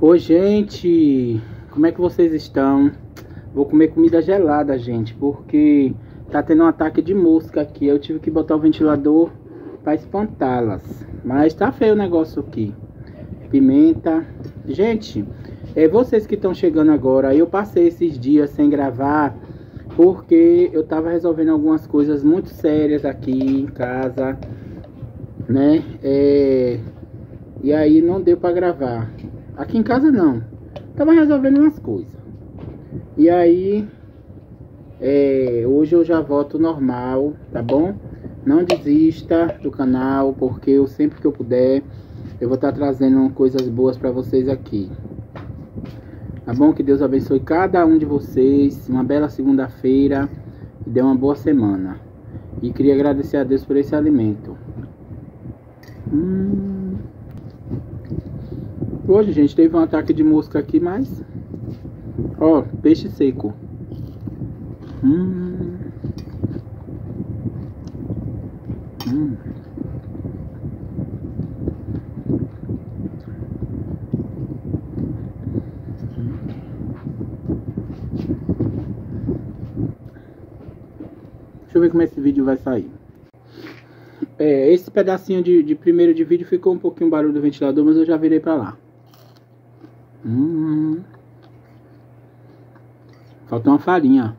Oi, gente, como é que vocês estão? Vou comer comida gelada, gente, porque tá tendo um ataque de mosca aqui. Eu tive que botar o ventilador para espantá-las. Mas tá feio o negócio aqui. Pimenta. Gente, vocês que estão chegando agora, eu passei esses dias sem gravar porque eu tava resolvendo algumas coisas muito sérias aqui em casa, né? E aí não deu para gravar. Aqui em casa não. Tava resolvendo umas coisas. E aí, hoje eu já volto normal, tá bom? Não desista do canal, porque eu sempre que eu puder, eu vou estar trazendo coisas boas para vocês aqui. Tá bom? Que Deus abençoe cada um de vocês. Uma bela segunda-feira e dê uma boa semana. E queria agradecer a Deus por esse alimento. Hoje, gente, teve um ataque de mosca aqui, mas... Ó, peixe seco. Deixa eu ver como esse vídeo vai sair. Esse pedacinho de primeiro de vídeo ficou um pouquinho barulho do ventilador, mas eu já virei pra lá. Falta uma farinha.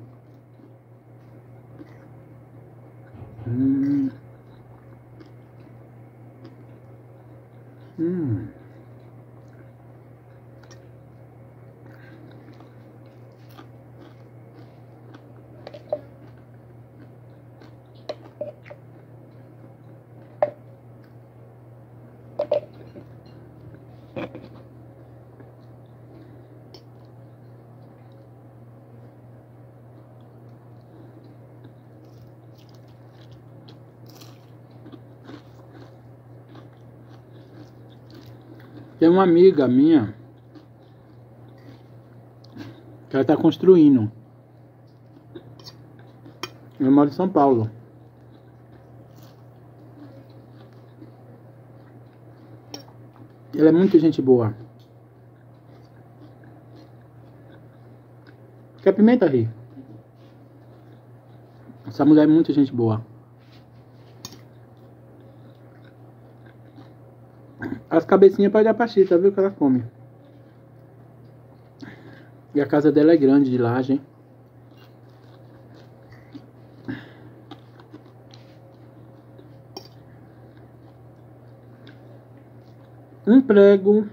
Tem uma amiga minha que ela tá construindo. Eu moro em São Paulo. Ela é muito gente boa. Quer pimenta, Ri? Essa mulher é muito gente boa. As cabecinhas pode dar pra Chita, viu que ela come. E a casa dela é grande, de laje. Um prego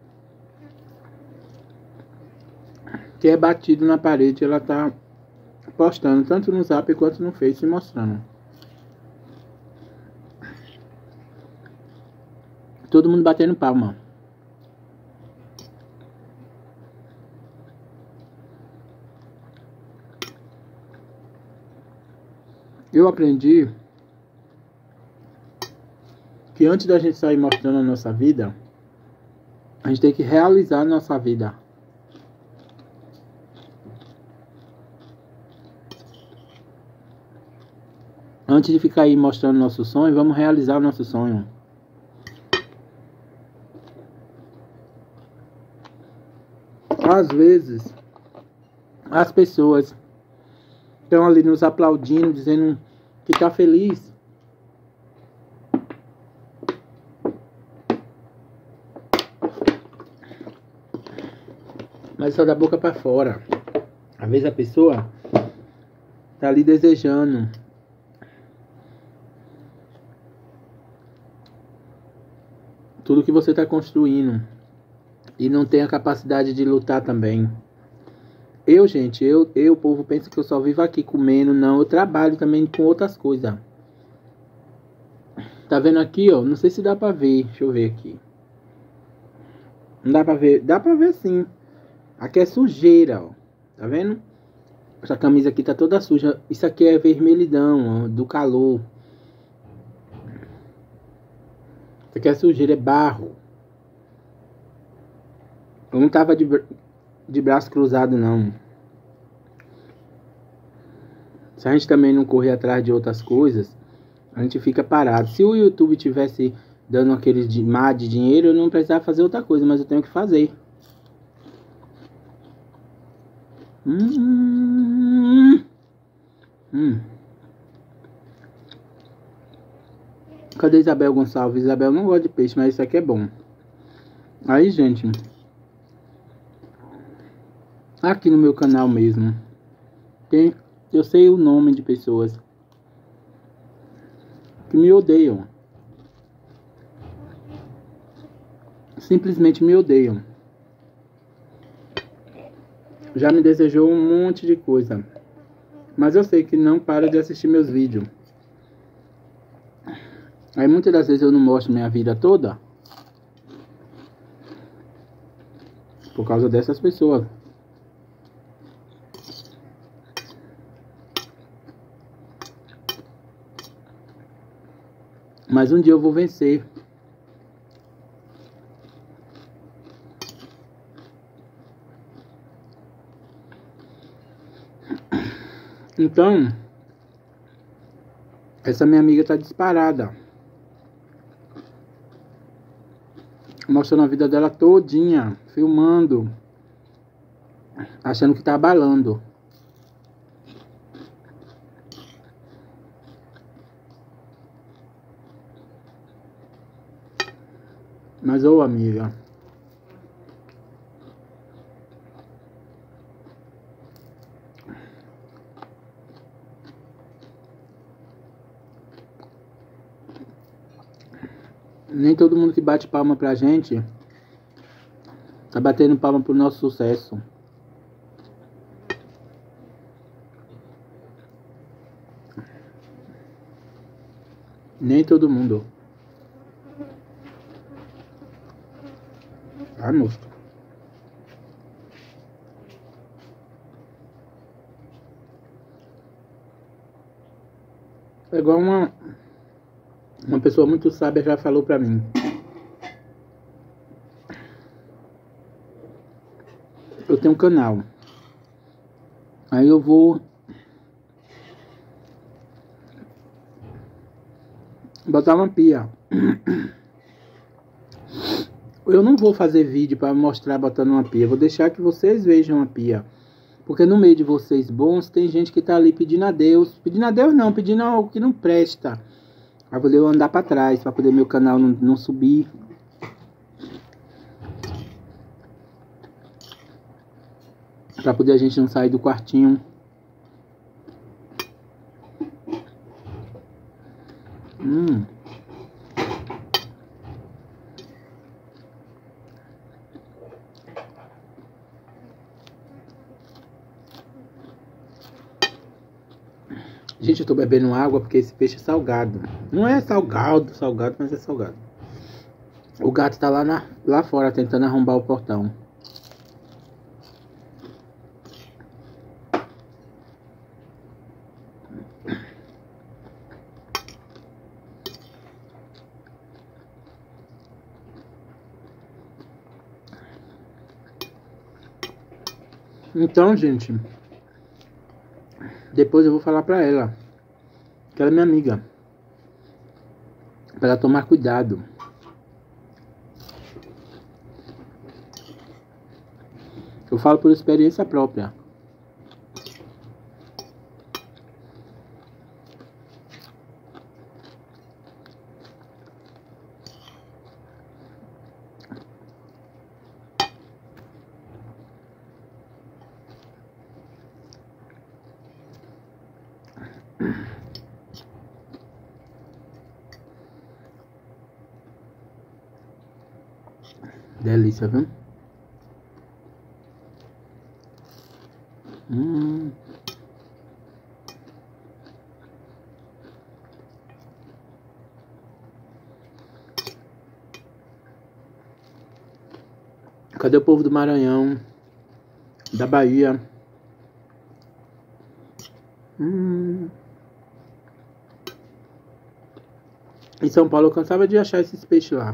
que é batido na parede, ela tá postando tanto no Zap quanto no Face, mostrando. Todo mundo batendo palma. Eu aprendi que antes da gente sair mostrando a nossa vida, a gente tem que realizar a nossa vida. Antes de ficar aí mostrando nosso sonho, vamos realizar o nosso sonho. Às vezes, as pessoas estão ali nos aplaudindo, dizendo que tá feliz. Mas só da boca para fora. Às vezes a pessoa tá ali desejando tudo que você tá construindo e não tem a capacidade de lutar também. Gente, o povo pensa que eu só vivo aqui comendo. Não, eu trabalho também com outras coisas. Tá vendo aqui, ó? Não sei se dá pra ver. Deixa eu ver aqui. Não dá pra ver? Dá pra ver sim. Aqui é sujeira, ó. Tá vendo? Essa camisa aqui tá toda suja. Isso aqui é vermelhidão, ó, do calor. Isso aqui é sujeira, é barro. Eu não tava de braço cruzado, não. Se a gente também não correr atrás de outras coisas, a gente fica parado. Se o YouTube tivesse dando aqueles de dinheiro, eu não precisava fazer outra coisa, mas eu tenho que fazer. Hum. Hum. Cadê Isabel Gonçalves? Isabel não gosta de peixe, mas isso aqui é bom. Aí, gente, aqui no meu canal mesmo, eu sei o nome de pessoas que me odeiam. Simplesmente me odeiam. Já me desejou um monte de coisa. Mas eu sei que não para de assistir meus vídeos. Aí muitas das vezes eu não mostro minha vida toda por causa dessas pessoas. Mas um dia eu vou vencer. Então, essa minha amiga tá disparada, mostrando a vida dela todinha, filmando, achando que tá abalando. Mas, ô amiga, nem todo mundo que bate palma pra gente tá batendo palma pro nosso sucesso. Nem todo mundo. Ah, moço. É igual uma pessoa muito sábia já falou pra mim. Eu tenho um canal. Aí eu vou botar uma pia. Eu não vou fazer vídeo para mostrar botando uma pia. Vou deixar que vocês vejam a pia. Porque no meio de vocês bons, tem gente que tá ali pedindo a Deus. Pedindo a Deus não, pedindo algo que não presta. Pra poder eu andar pra trás, pra poder meu canal não subir. Pra poder a gente não sair do quartinho. Gente, eu tô bebendo água porque esse peixe é salgado. Não é salgado, mas é salgado. O gato tá lá fora tentando arrombar o portão. Então, gente, depois eu vou falar pra ela que ela é minha amiga, pra ela tomar cuidado. Eu falo por experiência própria. Delícia, viu? Cadê o povo do Maranhão? Da Bahia? Em São Paulo eu cansava de achar esses peixes lá.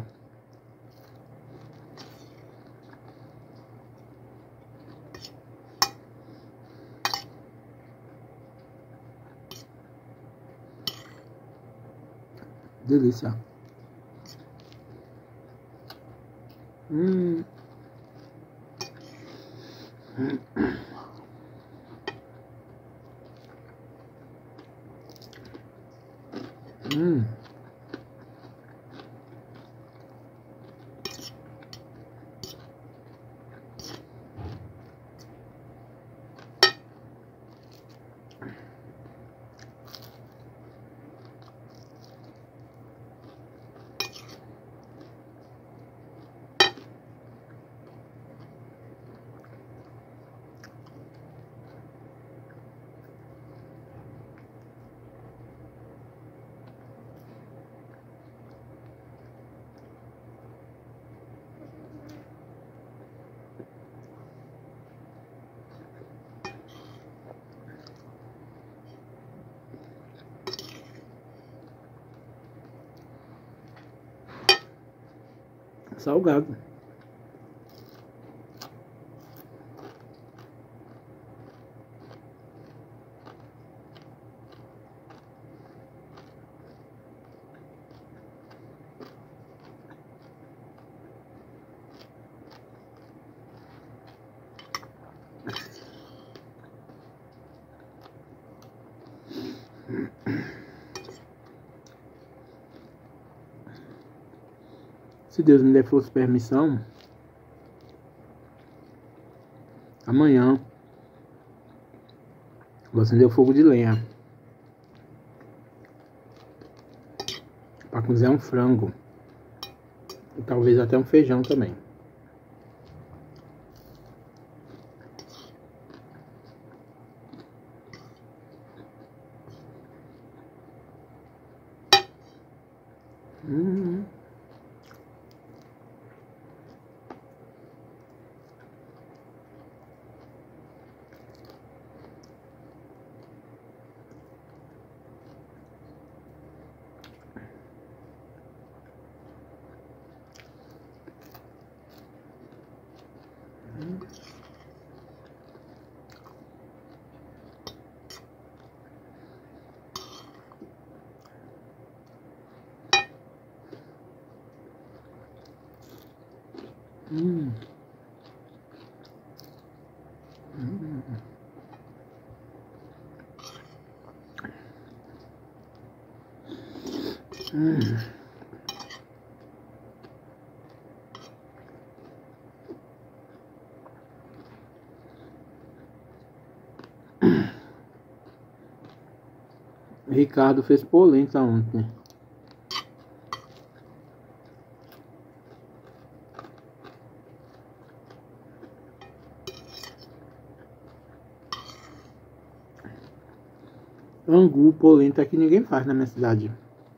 Delícia. Hum. Salgado. Se Deus me der força e permissão, amanhã vou acender o fogo de lenha para cozinhar um frango e talvez até um feijão também. Hum. Hum. Hum. Ricardo fez polenta ontem. Angu, polenta que ninguém faz na minha cidade.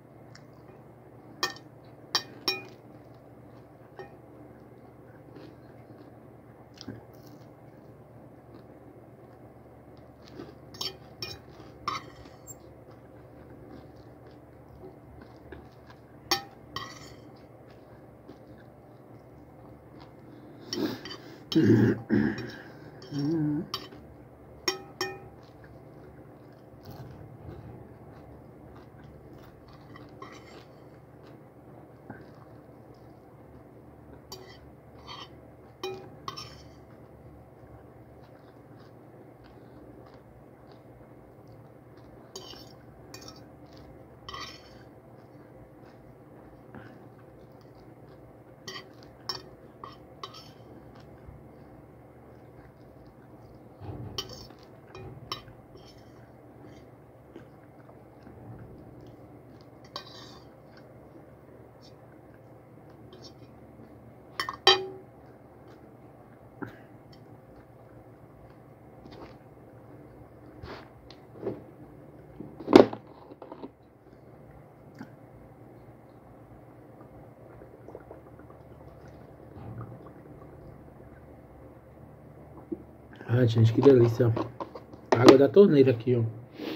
Ai, gente, que delícia. Água da torneira aqui, ó.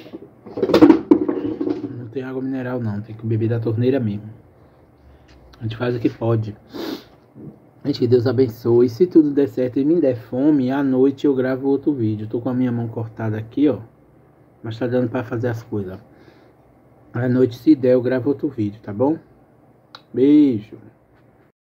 Não tem água mineral não, tem que beber da torneira mesmo. A gente faz o que pode. Gente, que Deus abençoe. Se tudo der certo e me der fome, à noite eu gravo outro vídeo. Tô com a minha mão cortada aqui, ó. Mas tá dando pra fazer as coisas. À noite, se der, eu gravo outro vídeo, tá bom? Beijo.